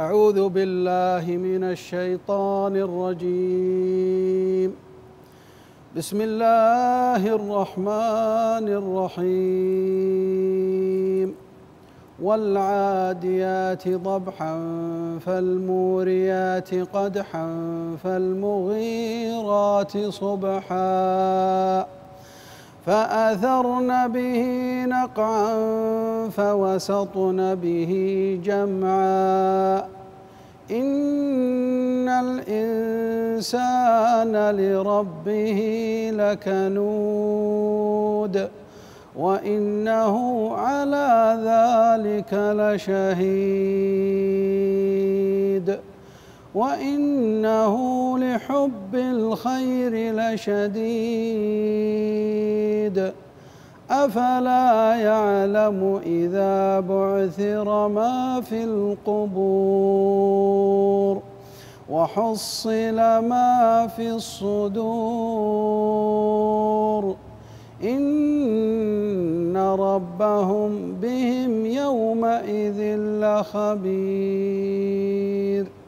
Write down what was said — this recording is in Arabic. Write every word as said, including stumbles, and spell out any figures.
أعوذ بالله من الشيطان الرجيم. بسم الله الرحمن الرحيم. والعاديات ضبحا فالموريات قدحا فالمغيرات صبحا فأثرن به نقعا فوسطن به جمعا إن الإنسان لربه لكنود وإنه على ذلك لشهيد وإنه لحب الخير لشديد أفلا يعلم إذا بعثر ما في القبور وحصل ما في الصدور إن ربهم بهم يومئذ لخبير.